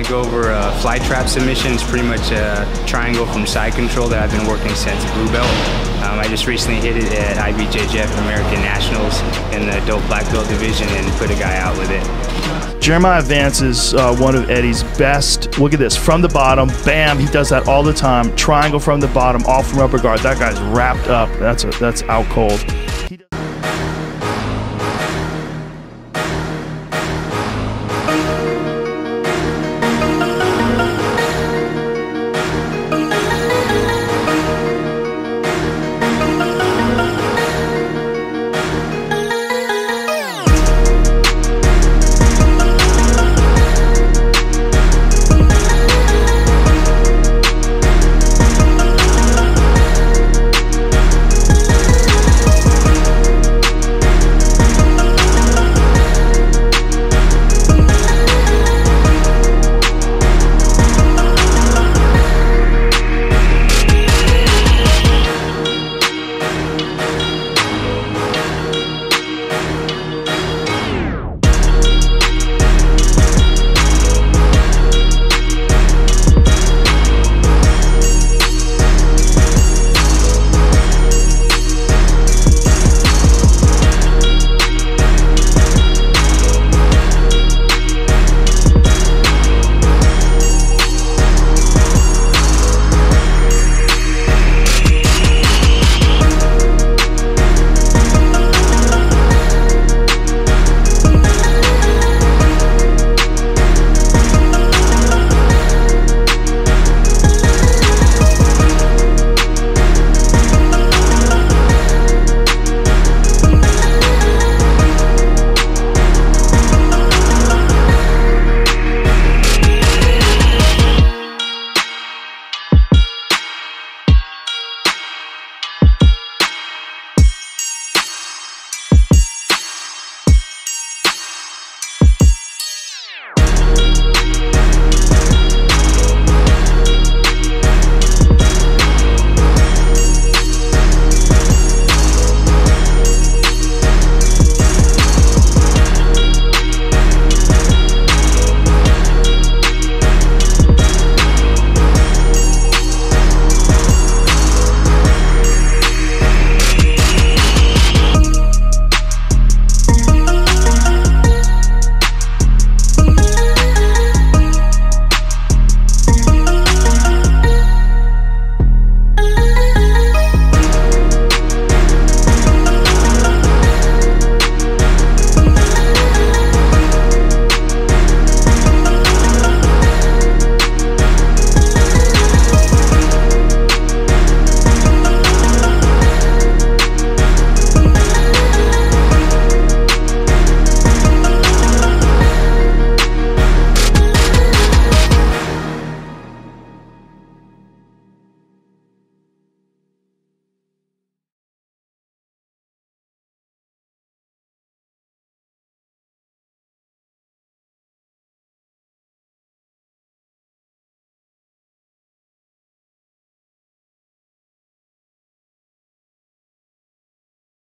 going to go over fly trap submission. It's pretty much a triangle from side control that I've been working since blue belt. I just recently hit it at IBJJF American Nationals in the adult black belt division and put a guy out with it. Jeremiah Vance is one of Eddie's best. Look at this, from the bottom, bam, he does that all the time. Triangle from the bottom, off from upper guard. That guy's wrapped up. That's out cold.